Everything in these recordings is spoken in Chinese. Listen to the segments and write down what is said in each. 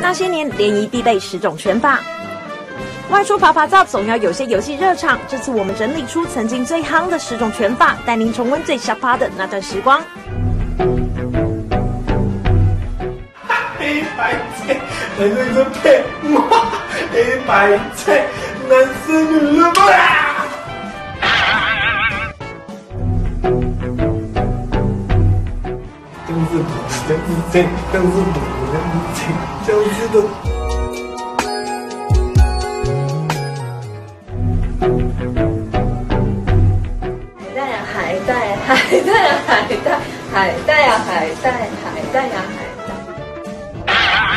那些年联谊必备10种拳法。外出爬爬照总要有些游戏热场，这次我们整理出曾经最夯的10种拳法，带您重温最下趴的那段时光。 黑白菜，男生说配哇，黑白菜，男生女人哇。就是补，就是这，就是补，就是的。 海带呀海带，海带呀海带，海带呀海带，海带呀海带。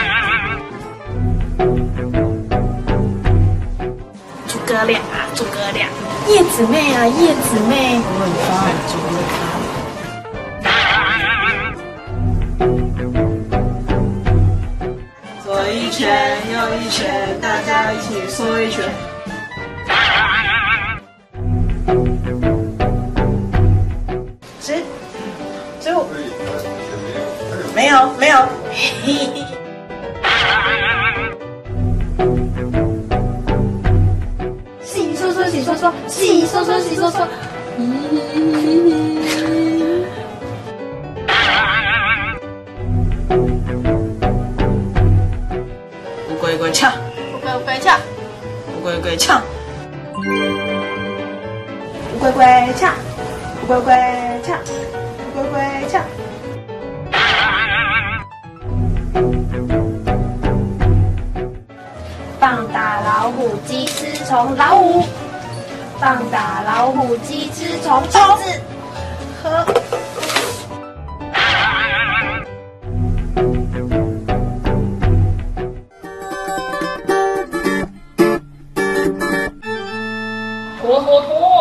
诸葛亮啊，诸葛亮，叶子妹啊，叶子妹，我很发猪的卡。左一拳，右一拳，大家一起说一拳。15，没有。洗说说，洗说说，洗说说，洗说说。乌龟龟呛，乌龟龟呛，乌龟龟呛，乌龟龟呛，乌龟龟呛。龟龟呛，棒打老虎，鸡吃虫，老虎；棒打老虎，鸡吃虫，虫子和。 拖拖拖。